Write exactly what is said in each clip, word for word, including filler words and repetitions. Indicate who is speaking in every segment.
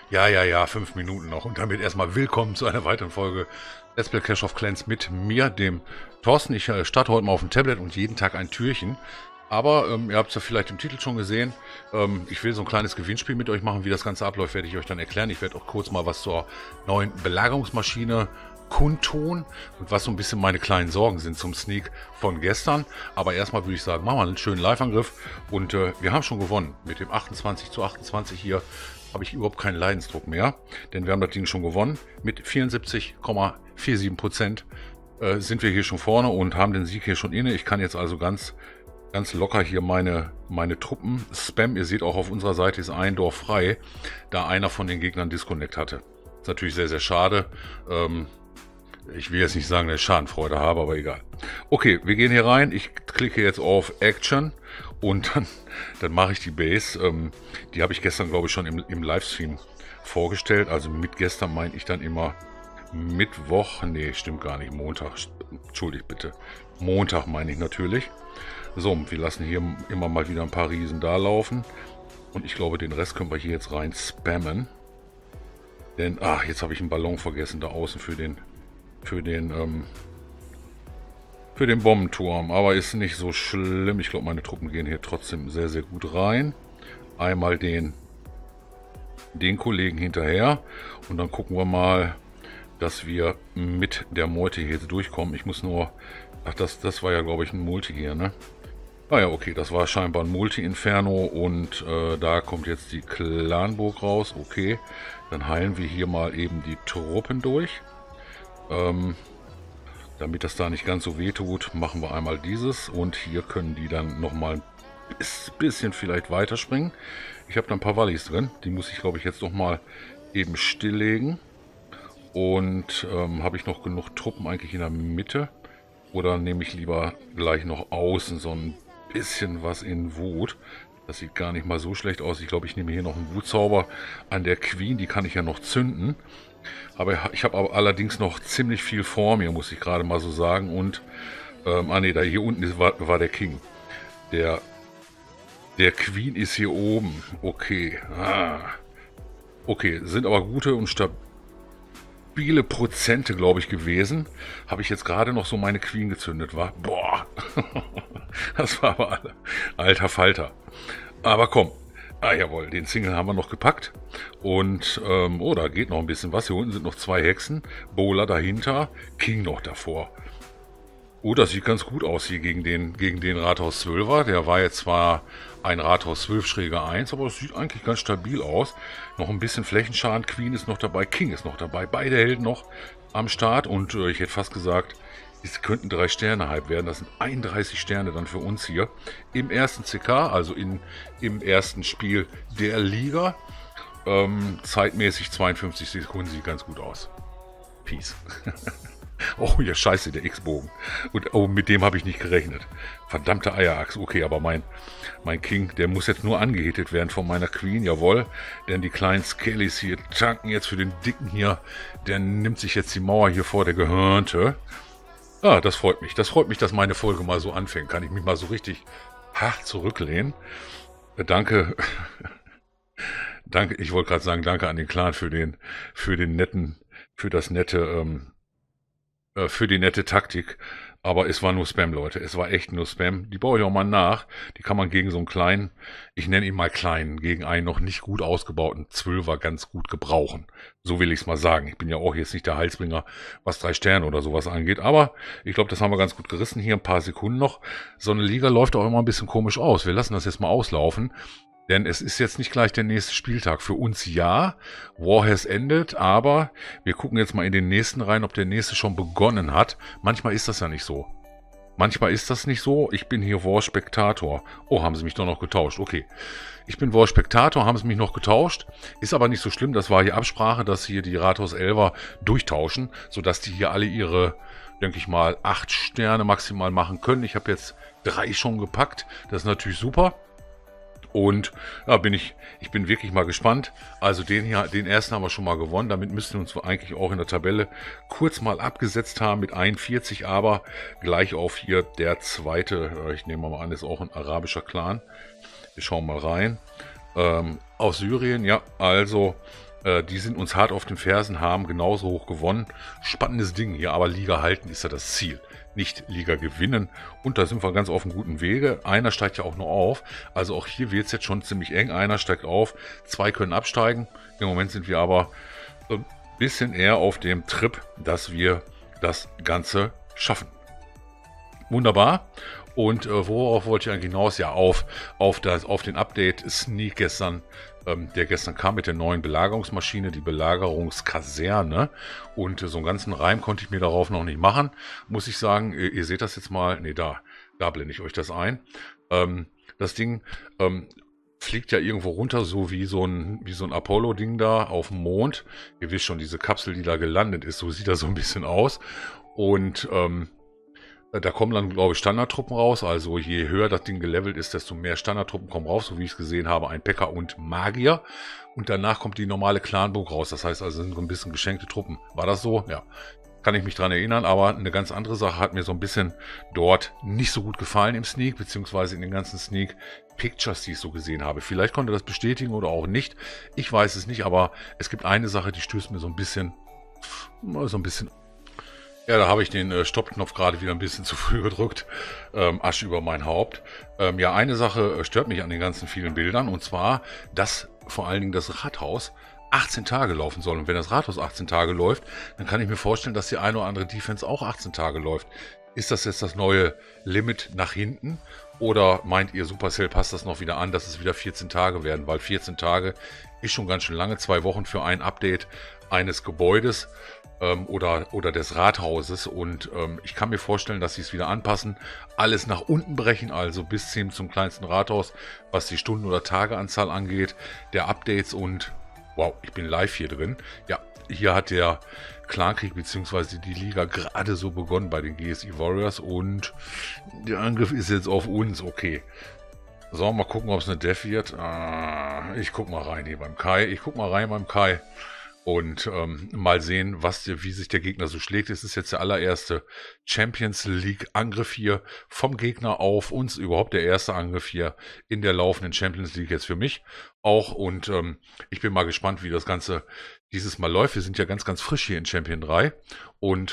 Speaker 1: Ja, ja, ja, fünf Minuten noch. Und damit erstmal willkommen zu einer weiteren Folge Let's Play Clash of Clans mit mir, dem Thorsten. Ich äh, starte heute mal auf dem Tablet und jeden Tag ein Türchen. Aber ähm, ihr habt es ja vielleicht im Titel schon gesehen. Ähm, ich will so ein kleines Gewinnspiel mit euch machen. Wie das Ganze abläuft, werde ich euch dann erklären. Ich werde auch kurz mal was zur neuen Belagerungsmaschine kundtun und was so ein bisschen meine kleinen Sorgen sind zum Sneak von gestern. Aber erstmal würde ich sagen, machen wir einen schönen Live-Angriff. Und äh, wir haben schon gewonnen mit dem achtundzwanzig zu achtundzwanzig hier. Habe ich überhaupt keinen Leidensdruck mehr, denn wir haben das Ding schon gewonnen. Mit vierundsiebzig Komma siebenundvierzig Prozent äh, sind wir hier schon vorne und haben den Sieg hier schon inne. Ich kann jetzt also ganz, ganz locker hier meine, meine Truppen spammen. Ihr seht auch auf unserer Seite ist ein Dorf frei, da einer von den Gegnern Disconnect hatte. Ist natürlich sehr, sehr schade. Ähm, ich will jetzt nicht sagen, dass ich Schadenfreude habe, aber egal. Okay, wir gehen hier rein. Ich klicke jetzt auf Action. Und dann, dann mache ich die Base. Ähm, die habe ich gestern, glaube ich, schon im, im Livestream vorgestellt. Also mit gestern meine ich dann immer Mittwoch. Nee, stimmt gar nicht. Montag. Entschuldigt bitte. Montag meine ich natürlich. So, wir lassen hier immer mal wieder ein paar Riesen da laufen. Und ich glaube, den Rest können wir hier jetzt rein spammen. Denn, ach, jetzt habe ich einen Ballon vergessen da außen für den, für den, ähm, Für den Bombenturm, aber ist nicht so schlimm. Ich glaube, meine Truppen gehen hier trotzdem sehr, sehr gut rein. Einmal den, den Kollegen hinterher und dann gucken wir mal, dass wir mit der Meute hier jetzt durchkommen. Ich muss nur... Ach, das, das war ja, glaube ich, ein Multi hier, ne? Ah ja, okay, das war scheinbar ein Multi-Inferno und äh, da kommt jetzt die Clanburg raus. Okay, dann heilen wir hier mal eben die Truppen durch. Ähm... Damit das da nicht ganz so weh tut, machen wir einmal dieses und hier können die dann nochmal ein bisschen vielleicht weiterspringen. Ich habe da ein paar Wallis drin, die muss ich glaube ich jetzt nochmal eben stilllegen. Und ähm, habe ich noch genug Truppen eigentlich in der Mitte oder nehme ich lieber gleich noch außen so ein bisschen was in Wut. Das sieht gar nicht mal so schlecht aus. Ich glaube, ich nehme hier noch einen Wutzauber an der Queen, die kann ich ja noch zünden. Aber ich habe aber allerdings noch ziemlich viel vor mir, muss ich gerade mal so sagen. Und, ähm, ah ne, da hier unten ist, war, war der King. Der, der Queen ist hier oben. Okay. Ah. Okay, sind aber gute und stabile Prozente, glaube ich, gewesen. Habe ich jetzt gerade noch so meine Queen gezündet, war. Boah. Das war aber alter Falter. Aber komm. Ah, jawohl, den Single haben wir noch gepackt. Und, ähm, oh, da geht noch ein bisschen was. Hier unten sind noch zwei Hexen. Bowler dahinter. King noch davor. Oh, das sieht ganz gut aus hier gegen den, gegen den Rathaus zwölfer. Der war jetzt zwar ein Rathaus zwölf schräger eins, aber das sieht eigentlich ganz stabil aus. Noch ein bisschen Flächenschaden. Queen ist noch dabei. King ist noch dabei. Beide Helden noch am Start. Und äh, ich hätte fast gesagt, es könnten drei Sterne halb werden. Das sind einunddreißig Sterne dann für uns hier. Im ersten C K, also in, im ersten Spiel der Liga. Ähm, zeitmäßig zweiundfünfzig Sekunden, sieht ganz gut aus. Peace. Oh ja, scheiße, der X-Bogen. Und oh, mit dem habe ich nicht gerechnet. Verdammte Eierachs. Okay, aber mein, mein King, der muss jetzt nur angehittet werden von meiner Queen, jawohl. Denn die kleinen Skellys hier tanken jetzt für den Dicken hier. Der nimmt sich jetzt die Mauer hier vor, der Gehörnte. Ah, das freut mich. Das freut mich, dass meine Folge mal so anfängt. Kann ich mich mal so richtig hart zurücklehnen. Äh, danke. Danke, ich wollte gerade sagen, danke an den Clan für den, für den netten, für das nette, ähm, äh, für die nette Taktik. Aber es war nur Spam, Leute. Es war echt nur Spam. Die baue ich auch mal nach. Die kann man gegen so einen kleinen, ich nenne ihn mal kleinen, gegen einen noch nicht gut ausgebauten Zwölfer ganz gut gebrauchen. So will ich es mal sagen. Ich bin ja auch jetzt nicht der Heilsbringer, was drei Sterne oder sowas angeht. Aber ich glaube, das haben wir ganz gut gerissen. Hier ein paar Sekunden noch. So eine Liga läuft auch immer ein bisschen komisch aus. Wir lassen das jetzt mal auslaufen. Denn es ist jetzt nicht gleich der nächste Spieltag. Für uns ja, War has ended, aber wir gucken jetzt mal in den nächsten rein, ob der nächste schon begonnen hat. Manchmal ist das ja nicht so. Manchmal ist das nicht so. Ich bin hier War Spektator. Oh, haben sie mich doch noch getauscht. Okay. Ich bin War Spektator, haben sie mich noch getauscht. Ist aber nicht so schlimm. Das war hier Absprache, dass hier die Rathaus Elfer durchtauschen, sodass die hier alle ihre, denke ich mal, acht Sterne maximal machen können. Ich habe jetzt drei schon gepackt. Das ist natürlich super. Und ja, bin ich, ich bin wirklich mal gespannt. Also den hier, den ersten haben wir schon mal gewonnen. Damit müssten wir uns eigentlich auch in der Tabelle kurz mal abgesetzt haben mit einundvierzig. Aber gleich auf hier der zweite, ich nehme mal an, ist auch ein arabischer Clan. Wir schauen mal rein. Ähm, aus Syrien, ja, also Äh, die sind uns hart auf den Fersen, haben genauso hoch gewonnen. Spannendes Ding hier, aber Liga halten ist ja das Ziel. Nicht Liga gewinnen. Und da sind wir ganz auf einem guten Wege. Einer steigt ja auch noch auf. Also auch hier wird es jetzt schon ziemlich eng. Einer steigt auf, zwei können absteigen. Im Moment sind wir aber so ein bisschen eher auf dem Trip, dass wir das Ganze schaffen. Wunderbar. Und äh, worauf wollte ich eigentlich hinaus? Ja, auf, auf, das, auf den Update-Sneak gestern. Ähm, der gestern kam mit der neuen Belagerungsmaschine, die Belagerungskaserne. Und äh, so einen ganzen Reim konnte ich mir darauf noch nicht machen. Muss ich sagen, ihr, ihr seht das jetzt mal. Ne, da, da blende ich euch das ein. Ähm, das Ding ähm, fliegt ja irgendwo runter, so wie so ein, wie so ein Apollo-Ding da auf dem Mond. Ihr wisst schon, diese Kapsel, die da gelandet ist, so sieht das so ein bisschen aus. Und ähm, da kommen dann, glaube ich, Standardtruppen raus. Also je höher das Ding gelevelt ist, desto mehr Standardtruppen kommen raus. So wie ich es gesehen habe, ein P.E.K.K.A. und Magier. Und danach kommt die normale Clanburg raus. Das heißt also, sind so ein bisschen geschenkte Truppen. War das so? Ja. Kann ich mich dran erinnern. Aber eine ganz andere Sache hat mir so ein bisschen dort nicht so gut gefallen im Sneak, beziehungsweise in den ganzen Sneak Pictures, die ich so gesehen habe. Vielleicht konnte das bestätigen oder auch nicht. Ich weiß es nicht, aber es gibt eine Sache, die stößt mir so ein bisschen, so ein bisschen. Ja, da habe ich den äh, Stoppknopf gerade wieder ein bisschen zu früh gedrückt. Ähm, Asche über mein Haupt. Ähm, ja, eine Sache äh, stört mich an den ganzen vielen Bildern. Und zwar, dass vor allen Dingen das Rathaus achtzehn Tage laufen soll. Und wenn das Rathaus achtzehn Tage läuft, dann kann ich mir vorstellen, dass die eine oder andere Defense auch achtzehn Tage läuft. Ist das jetzt das neue Limit nach hinten? Oder meint ihr, Supercell passt das noch wieder an, dass es wieder vierzehn Tage werden? Weil vierzehn Tage ist schon ganz schön lange. Zwei Wochen für ein Update eines Gebäudes. Oder, oder des Rathauses, und ähm, ich kann mir vorstellen, dass sie es wieder anpassen, alles nach unten brechen, also bis hin zum kleinsten Rathaus, was die Stunden- oder Tageanzahl angeht, der Updates. Und wow, ich bin live hier drin. Ja, hier hat der Clankrieg bzw. die Liga gerade so begonnen bei den G S I Warriors, und der Angriff ist jetzt auf uns. Okay, so, mal gucken, ob es eine Def wird. Ah, ich guck mal rein hier beim Kai, ich guck mal rein beim Kai. Und ähm, mal sehen, was der, wie sich der Gegner so schlägt. Es ist jetzt der allererste Champions League Angriff hier vom Gegner auf uns. Überhaupt der erste Angriff hier in der laufenden Champions League jetzt für mich auch. Und ähm, ich bin mal gespannt, wie das Ganze dieses Mal läuft. Wir sind ja ganz, ganz frisch hier in Champion drei und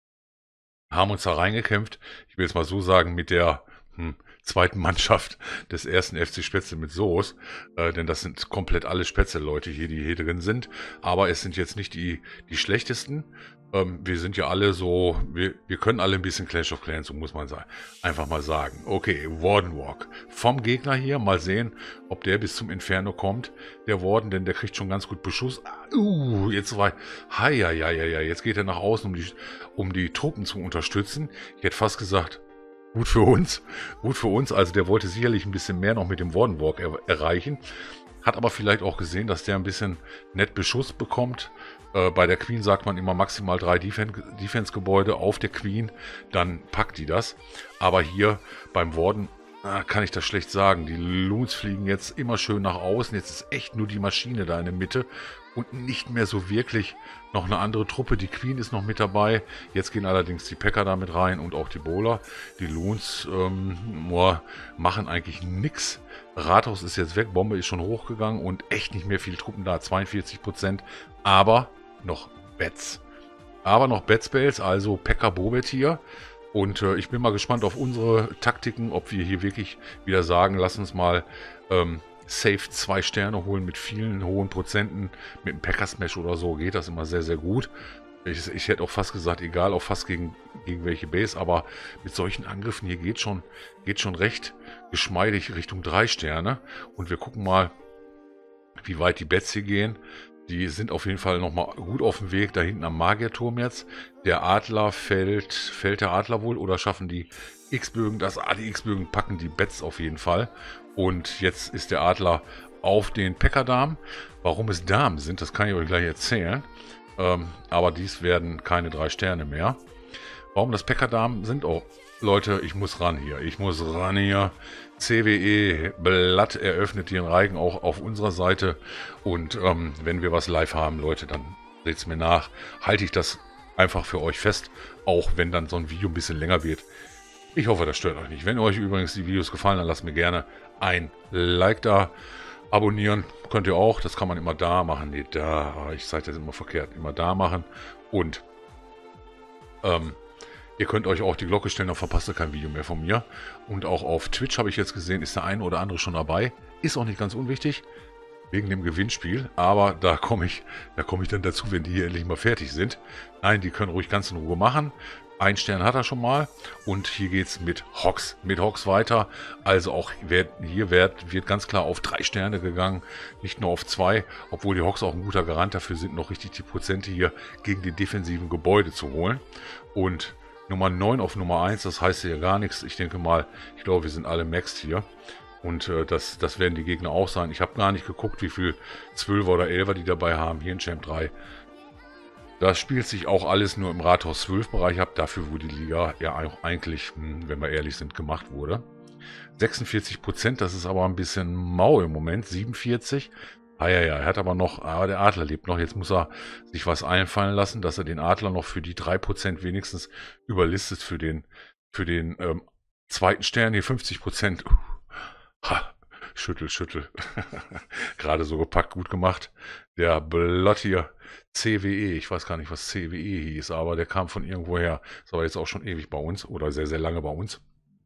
Speaker 1: haben uns da reingekämpft. Ich will jetzt mal so sagen, mit der hm, zweiten Mannschaft des ersten F C Spätzle mit Soos, äh, denn das sind komplett alle Spätzle-Leute hier, die hier drin sind, aber es sind jetzt nicht die, die schlechtesten. Ähm, wir sind ja alle so, wir, wir können alle ein bisschen Clash of Clans, so muss man sagen, einfach mal sagen. Okay, Warden Walk vom Gegner hier, mal sehen, ob der bis zum Inferno kommt, der Warden, denn der kriegt schon ganz gut Beschuss. Uh, jetzt war, hi, ja, ja, ja, ja, jetzt geht er nach außen, um die, um die Truppen zu unterstützen. Ich hätte fast gesagt, gut für uns, gut für uns. Also der wollte sicherlich ein bisschen mehr noch mit dem Warden Walk er erreichen. Hat aber vielleicht auch gesehen, dass der ein bisschen nett Beschuss bekommt. Äh, bei der Queen sagt man immer maximal drei Defense-Gebäude auf der Queen. Dann packt die das. Aber hier beim Warden äh, kann ich das schlecht sagen. Die Loons fliegen jetzt immer schön nach außen. Jetzt ist echt nur die Maschine da in der Mitte. Und nicht mehr so wirklich noch eine andere Truppe. Die Queen ist noch mit dabei. Jetzt gehen allerdings die P E K K A da mit rein und auch die Bowler. Die Loons ähm, machen eigentlich nichts. Rathaus ist jetzt weg. Bombe ist schon hochgegangen und echt nicht mehr viele Truppen da. zweiundvierzig Prozent. Aber noch Bets. Aber noch Bet-Spells, also P E K K A Bobet hier. Und äh, ich bin mal gespannt auf unsere Taktiken, ob wir hier wirklich wieder sagen, lass uns mal ähm, safe zwei Sterne holen mit vielen hohen Prozenten. Mit einem Packer-Smash oder so geht das immer sehr, sehr gut. Ich, ich hätte auch fast gesagt, egal, auch fast gegen, gegen welche Base, aber mit solchen Angriffen hier geht schon, geht schon recht geschmeidig Richtung drei Sterne. Und wir gucken mal, wie weit die Bets hier gehen. Die sind auf jeden Fall nochmal gut auf dem Weg, da hinten am Magierturm jetzt. Der Adler fällt, fällt der Adler wohl oder schaffen die X-Bögen das? Ah, die X-Bögen packen die Bets auf jeden Fall. Und jetzt ist der Adler auf den P E K K A-Damen. Warum es Damen sind, das kann ich euch gleich erzählen. Ähm, aber dies werden keine drei Sterne mehr. Warum das P E K K A-Damen sind? Oh, Leute, ich muss ran hier. Ich muss ran hier. C W E Blatt eröffnet hier in Reigen auch auf unserer Seite. Und ähm, wenn wir was live haben, Leute, dann seht es mir nach. Halte ich das einfach für euch fest. Auch wenn dann so ein Video ein bisschen länger wird. Ich hoffe, das stört euch nicht. Wenn euch übrigens die Videos gefallen, dann lasst mir gerne ein Like da. Abonnieren könnt ihr auch, das kann man immer da machen. Nee, da, ich zeige das immer verkehrt, immer da machen. Und ähm, ihr könnt euch auch die Glocke stellen, dann verpasst ihr kein Video mehr von mir. Und auch auf Twitch habe ich jetzt gesehen, ist der eine oder andere schon dabei. Ist auch nicht ganz unwichtig, wegen dem Gewinnspiel. Aber da komme ich, da komme ich dann dazu, wenn die hier endlich mal fertig sind. Nein, die können ruhig ganz in Ruhe machen. Ein Stern hat er schon mal. Und hier geht es mit Hox. Mit Hox weiter. Also auch hier wird, wird ganz klar auf drei Sterne gegangen. Nicht nur auf zwei. Obwohl die Hox auch ein guter Garant dafür sind, noch richtig die Prozente hier gegen die defensiven Gebäude zu holen. Und Nummer neun auf Nummer eins, das heißt ja gar nichts. Ich denke mal, ich glaube, wir sind alle maxed hier. Und äh, das, das werden die Gegner auch sein. Ich habe gar nicht geguckt, wie viel zwölfer oder elfer die dabei haben. Hier in Champ drei. Das spielt sich auch alles nur im Rathaus zwölf Bereich ab. Dafür, wo die Liga ja auch eigentlich, wenn wir ehrlich sind, gemacht wurde. sechsundvierzig Prozent, das ist aber ein bisschen mau im Moment. siebenundvierzig. Ah ja, ja, er hat aber noch, aber der Adler lebt noch. Jetzt muss er sich was einfallen lassen, dass er den Adler noch für die drei Prozent wenigstens überlistet für den, für den ähm, zweiten Stern. Hier fünfzig Prozent. Ha, schüttel, schüttel. Gerade so gepackt, gut gemacht. Der Blott hier, C W E, ich weiß gar nicht, was C W E hieß, aber der kam von irgendwoher. Ist aber jetzt auch schon ewig bei uns oder sehr, sehr lange bei uns.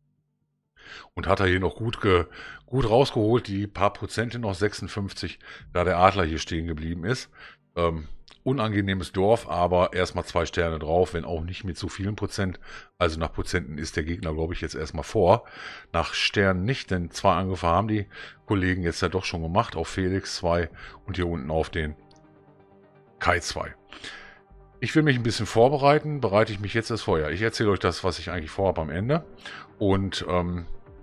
Speaker 1: Und hat er hier noch gut, ge, gut rausgeholt, die paar Prozente noch, sechsundfünfzig, da der Adler hier stehen geblieben ist. Ähm, unangenehmes Dorf, aber erstmal zwei Sterne drauf, wenn auch nicht mit so vielen Prozent. Also nach Prozenten ist der Gegner, glaube ich, jetzt erstmal vor. Nach Sternen nicht, denn zwei Angriffe haben die Kollegen jetzt ja doch schon gemacht, auf Felix zwei und hier unten auf den Kai zwei. Ich will mich ein bisschen vorbereiten, bereite ich mich jetzt erst vor. Ja, ich erzähle euch das, was ich eigentlich vorhabe am Ende. Und ähm,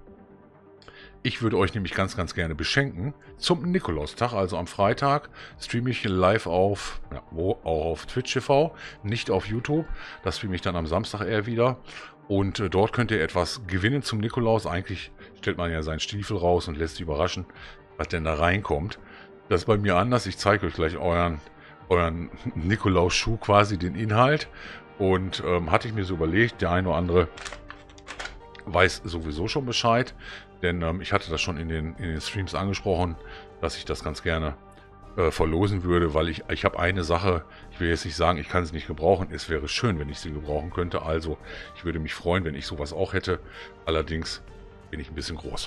Speaker 1: ich würde euch nämlich ganz, ganz gerne beschenken zum Nikolaustag, also am Freitag, streame ich live auf, ja, wo, auch auf Twitch T V, nicht auf YouTube. Das streame ich dann am Samstag eher wieder. Und äh, dort könnt ihr etwas gewinnen zum Nikolaus. Eigentlich stellt man ja seinen Stiefel raus und lässt sich überraschen, was denn da reinkommt. Das ist bei mir anders. Ich zeige euch gleich euren, euren Nikolaus-Schuh, quasi den Inhalt. Und ähm, hatte ich mir so überlegt, der eine oder andere weiß sowieso schon Bescheid. Denn ähm, ich hatte das schon in den, in den Streams angesprochen, dass ich das ganz gerne äh, verlosen würde, weil ich, ich habe eine Sache, ich will jetzt nicht sagen, ich kann sie nicht gebrauchen. Es wäre schön, wenn ich sie gebrauchen könnte. Also ich würde mich freuen, wenn ich sowas auch hätte. Allerdings bin ich ein bisschen groß.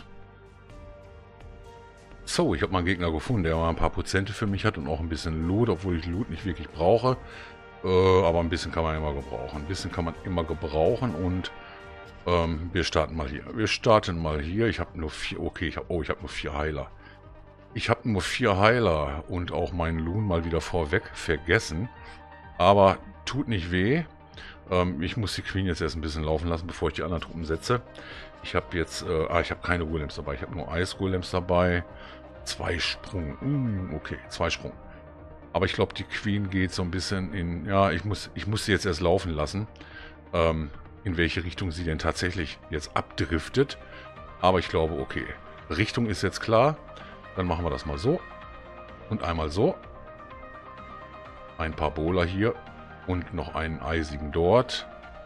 Speaker 1: So, ich habe mal einen Gegner gefunden, der mal ein paar Prozente für mich hat und auch ein bisschen Loot, obwohl ich Loot nicht wirklich brauche. Äh, aber ein bisschen kann man immer gebrauchen. Ein bisschen kann man immer gebrauchen und Ähm, wir starten mal hier. Wir starten mal hier. Ich habe nur vier. Okay, ich habe. Oh, ich habe nur vier Heiler. Ich habe nur vier Heiler und auch meinen Loon mal wieder vorweg vergessen. Aber tut nicht weh. Ähm, ich muss die Queen jetzt erst ein bisschen laufen lassen, bevor ich die anderen Truppen setze. Ich habe jetzt. Äh, ah, ich habe keine Golems dabei. Ich habe nur Eis-Golems dabei. Zwei Sprung. Mm, okay, zwei Sprung. Aber ich glaube, die Queen geht so ein bisschen in. Ja, ich muss, ich muss sie jetzt erst laufen lassen. Ähm. In welche Richtung sie denn tatsächlich jetzt abdriftet. Aber ich glaube, okay, Richtung ist jetzt klar. Dann machen wir das mal so. Und einmal so. Ein paar Bowler hier. Und noch einen eisigen dort.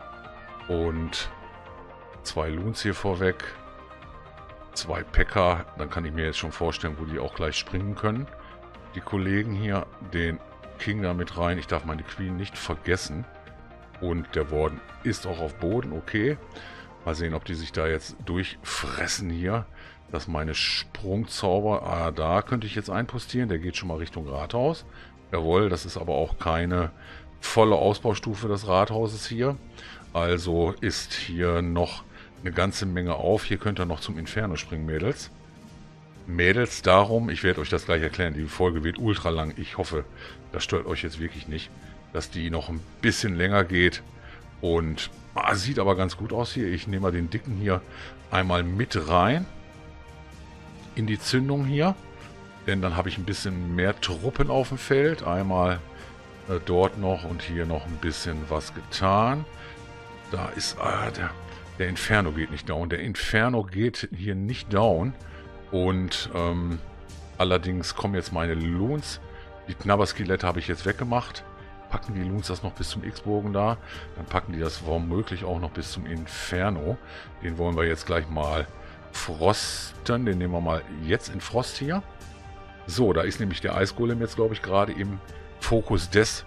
Speaker 1: Und zwei Loons hier vorweg. Zwei Packer. Dann kann ich mir jetzt schon vorstellen, wo die auch gleich springen können. Die Kollegen hier, den King da mit rein. Ich darf meine Queen nicht vergessen. Und der Warden ist auch auf Boden, okay. Mal sehen, ob die sich da jetzt durchfressen hier. Dass meine Sprungzauber, ah, da könnte ich jetzt einpostieren. Der geht schon mal Richtung Rathaus. Jawohl, das ist aber auch keine volle Ausbaustufe des Rathauses hier. Also ist hier noch eine ganze Menge auf. Hier könnt ihr noch zum Inferno springen, Mädels. Mädels, darum, ich werde euch das gleich erklären. Die Folge wird ultra lang. Ich hoffe, das stört euch jetzt wirklich nicht. Dass die noch ein bisschen länger geht und ah, sieht aber ganz gut aus hier. Ich nehme mal den dicken hier einmal mit rein in die Zündung hier, denn dann habe ich ein bisschen mehr Truppen auf dem Feld. Einmal äh, dort noch und hier noch ein bisschen was getan. Da ist ah, der, der Inferno geht nicht down. Der Inferno geht hier nicht down und ähm, allerdings kommen jetzt meine Loons. Die Knabberskelette habe ich jetzt weggemacht. Packen die Loons das noch bis zum X-Bogen da. Dann packen die das womöglich auch noch bis zum Inferno. Den wollen wir jetzt gleich mal frosten. Den nehmen wir mal jetzt in Frost hier. So, da ist nämlich der Eisgolem jetzt, glaube ich, gerade im Fokus des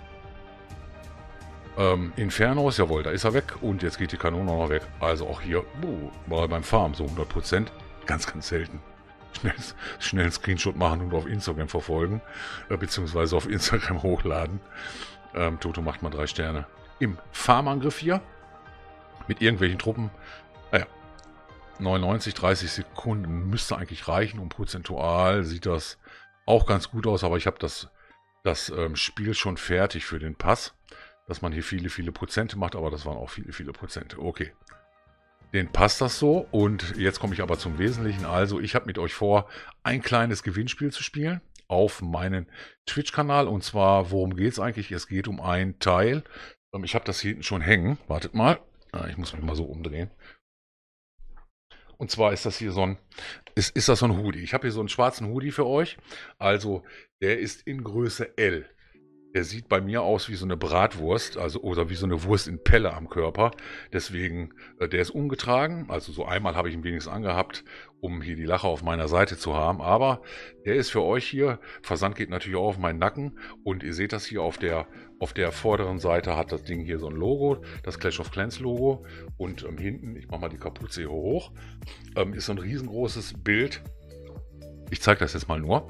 Speaker 1: ähm, Infernos. Jawohl, da ist er weg. Und jetzt geht die Kanone auch noch weg. Also auch hier uh, war beim Farm so hundert Prozent. Ganz, ganz selten. Schnell, schnell einen Screenshot machen und auf Instagram verfolgen. Äh, beziehungsweise auf Instagram hochladen. Ähm, Toto macht mal drei Sterne. Im Farmangriff hier. Mit irgendwelchen Truppen. Naja. neunundneunzig, dreißig Sekunden müsste eigentlich reichen. Und prozentual sieht das auch ganz gut aus. Aber ich habe das, das ähm, Spiel schon fertig für den Pass. Dass man hier viele, viele Prozente macht. Aber das waren auch viele, viele Prozente. Okay. Den passt das so. Und jetzt komme ich aber zum Wesentlichen. Also ich habe mit euch vor, ein kleines Gewinnspiel zu spielen. Auf meinen Twitch-Kanal. Und zwar, worum geht es eigentlich? Es geht um ein Teil. Ähm, ich habe das hier hinten schon hängen. Wartet mal. Ah, ich muss mich mal so umdrehen. Und zwar ist das hier so ein, ist, ist das so ein Hoodie. Ich habe hier so einen schwarzen Hoodie für euch. Also der ist in Größe L. Der sieht bei mir aus wie so eine Bratwurst, also oder wie so eine Wurst in Pelle am Körper. Deswegen, äh, der ist ungetragen. Also so einmal habe ich ihn wenigstens angehabt, um hier die Lache auf meiner Seite zu haben. Aber der ist für euch hier. Versand geht natürlich auch auf meinen Nacken. Und ihr seht das hier auf der, auf der vorderen Seite hat das Ding hier so ein Logo, das Clash of Clans Logo. Und ähm, hinten, ich mache mal die Kapuze hier hoch, ähm, ist so ein riesengroßes Bild. Ich zeige das jetzt mal nur.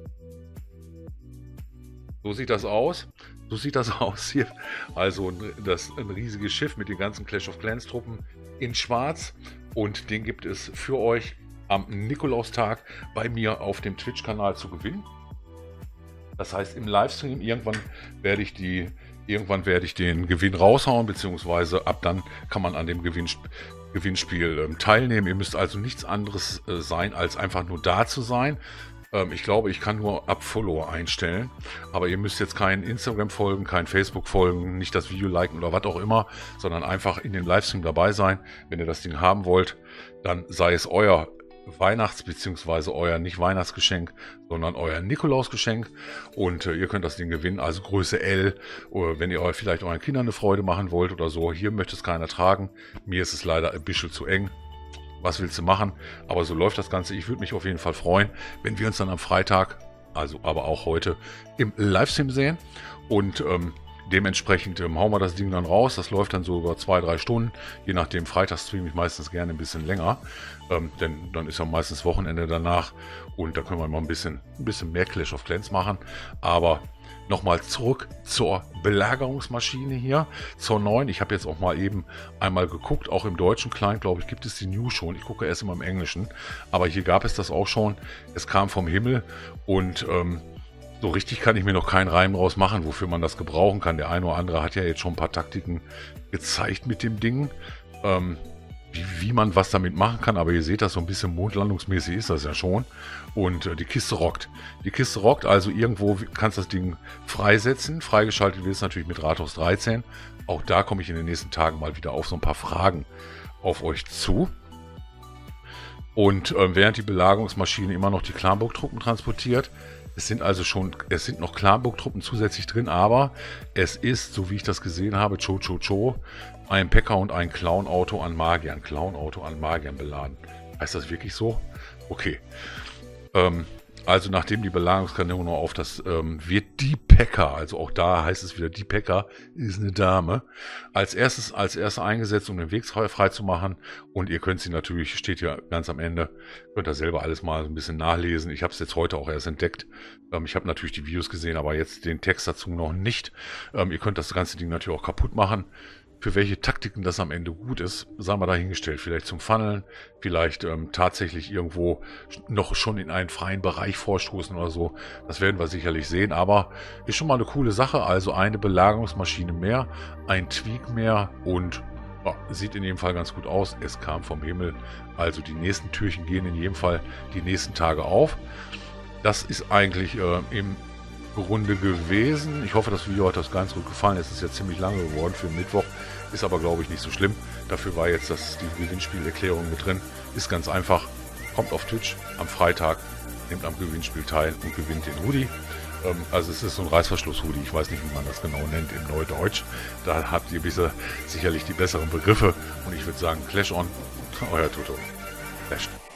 Speaker 1: So sieht das aus. So sieht das aus hier. Also das, ein riesiges Schiff mit den ganzen Clash of Clans Truppen in schwarz. Und den gibt es für euch am Nikolaustag bei mir auf dem Twitch-Kanal zu gewinnen. Das heißt im Livestream irgendwann werde ich die, irgendwann werde ich den Gewinn raushauen, beziehungsweise ab dann kann man an dem Gewinnsp Gewinnspiel ähm, teilnehmen. Ihr müsst also nichts anderes äh, sein, als einfach nur da zu sein. Ich glaube, ich kann nur ab Follower einstellen, aber ihr müsst jetzt kein Instagram folgen, kein Facebook folgen, nicht das Video liken oder was auch immer, sondern einfach in dem Livestream dabei sein. Wenn ihr das Ding haben wollt, dann sei es euer Weihnachts- bzw. euer nicht Weihnachtsgeschenk, sondern euer Nikolausgeschenk und äh, ihr könnt das Ding gewinnen, also Größe L, oder wenn ihr vielleicht euren Kindern eine Freude machen wollt oder so. Hier möchte es keiner tragen, mir ist es leider ein bisschen zu eng. Was willst du machen? Aber so läuft das Ganze. Ich würde mich auf jeden Fall freuen, wenn wir uns dann am Freitag, also aber auch heute, im Livestream sehen. Und ähm, dementsprechend ähm, hauen wir das Ding dann raus. Das läuft dann so über zwei, drei Stunden. Je nachdem, Freitag streame ich meistens gerne ein bisschen länger. Ähm, denn dann ist ja meistens Wochenende danach. Und da können wir mal ein bisschen, ein bisschen mehr Clash of Clans machen. Aber nochmal zurück zur Belagerungsmaschine hier, zur neuen. Ich habe jetzt auch mal eben einmal geguckt, auch im deutschen Client, glaube ich, gibt es die New schon. Ich gucke erst immer im Englischen, aber hier gab es das auch schon. Es kam vom Himmel und ähm, so richtig kann ich mir noch keinen Reim draus machen, wofür man das gebrauchen kann. Der eine oder andere hat ja jetzt schon ein paar Taktiken gezeigt mit dem Ding. Ähm, Wie, wie man was damit machen kann, aber ihr seht das so ein bisschen mondlandungsmäßig ist das ja schon. Und äh, die Kiste rockt. Die Kiste rockt, also irgendwo kannst du das Ding freisetzen. Freigeschaltet wird es natürlich mit Rathaus dreizehn. Auch da komme ich in den nächsten Tagen mal wieder auf so ein paar Fragen auf euch zu. Und äh, während die Belagerungsmaschine immer noch die Clanburg-Truppen transportiert, es sind also schon, es sind noch Clanburg-Truppen zusätzlich drin, aber es ist, so wie ich das gesehen habe, Cho Cho Cho, ein P E K K A und ein Clown-Auto an Magiern, Clown-Auto an Magiern beladen. Heißt das wirklich so? Okay. Ähm, also nachdem die Belagerungskanone auf das ähm, wird die P E K K A, also auch da heißt es wieder, die P E K K A ist eine Dame, als erstes als erste eingesetzt, um den Weg frei, frei zu machen. Und ihr könnt sie natürlich, steht ja ganz am Ende, könnt ihr selber alles mal ein bisschen nachlesen. Ich habe es jetzt heute auch erst entdeckt. Ähm, ich habe natürlich die Videos gesehen, aber jetzt den Text dazu noch nicht. Ähm, ihr könnt das ganze Ding natürlich auch kaputt machen. Für welche Taktiken das am Ende gut ist, sei mal dahingestellt. Vielleicht zum Funneln, vielleicht ähm, tatsächlich irgendwo noch schon in einen freien Bereich vorstoßen oder so. Das werden wir sicherlich sehen, aber ist schon mal eine coole Sache. Also eine Belagerungsmaschine mehr, ein Tweak mehr und ja, sieht in jedem Fall ganz gut aus. Es kam vom Himmel. Also die nächsten Türchen gehen in jedem Fall die nächsten Tage auf. Das ist eigentlich äh, im Runde gewesen. Ich hoffe, das Video hat euch ganz gut gefallen. Es ist ja ziemlich lange geworden für Mittwoch. Ist aber, glaube ich, nicht so schlimm. Dafür war jetzt das, die Gewinnspielerklärung mit drin. Ist ganz einfach. Kommt auf Twitch am Freitag, nehmt am Gewinnspiel teil und gewinnt den Hoodie. Ähm, also es ist so ein Reißverschluss-Hoodie. Ich weiß nicht, wie man das genau nennt im Neudeutsch. Da habt ihr bisher sicherlich die besseren Begriffe. Und ich würde sagen, Clash on. Euer Toto. Clash.